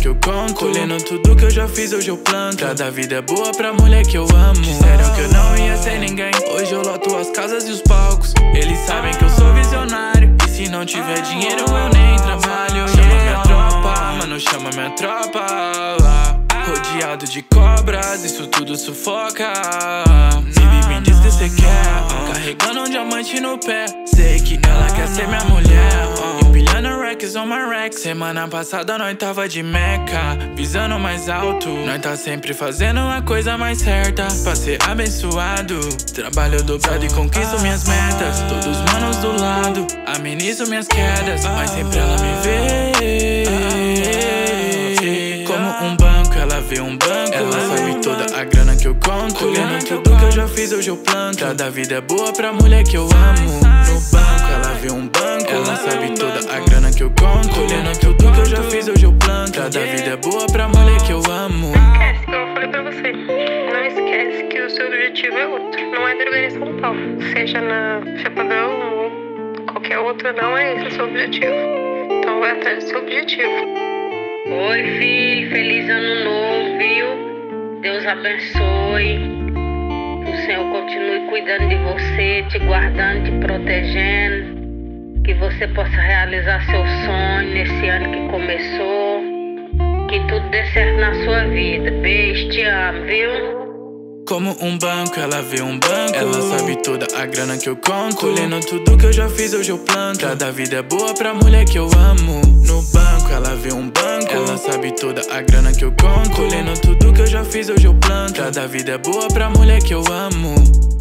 que eu conto. Colhendo tudo que eu já fiz, hoje eu planto. Cada vida é boa pra mulher que eu amo. Disseram que eu não ia ser ninguém, hoje eu loto as casas e os palcos. Eles sabem que eu sou visionário, e se não tiver dinheiro eu nem trabalho. Chama minha tropa, mano, chama minha tropa. Rodeado de cobras, isso tudo sufoca. Baby, me diz que cê quer, carregando um diamante no pé. Sei que ela quer ser minha mulher, empilhando racks on my rack. Semana passada nós tava de meca, visando mais alto. Nós tá sempre fazendo a coisa mais certa, pra ser abençoado. Trabalho dobrado e conquisto minhas metas. Todos manos do lado, amenizo minhas quedas, mas sempre ela me vê como um banco, ela vê um banco. Ela sabe toda a grana que eu conto. Colhendo tudo que eu já fiz, hoje eu planto. Cada vida é boa pra mulher que eu amo. No banco, ela vê um banco. Ela sabe toda a grana que eu conto. Colhendo tudo que eu já fiz, hoje eu planto. Cada vida é boa pra mulher que eu amo. Esquece, como eu falei pra você. Não esquece que o seu objetivo é outro. Não é drogaria São Paulo. Seja na Chapadão ou qualquer outra, não é esse o seu objetivo. Então vai atrás do seu objetivo. Oi, filho, feliz ano novo, viu? Deus abençoe. O Senhor continue cuidando de você, te guardando, te protegendo. Que você possa realizar seu sonho nesse ano que começou. Que tudo dê certo na sua vida. Beijo, te amo, viu? Como um banco, ela vê um banco. Ela sabe toda a grana que eu conto. Colhendo tudo que eu já fiz, hoje eu planto. Cada vida é boa pra mulher que eu amo. No banco, ela vê um banco. Ela sabe toda a grana que eu conto. Colhendo tudo que eu já fiz, hoje eu planto. Cada vida é boa pra mulher que eu amo.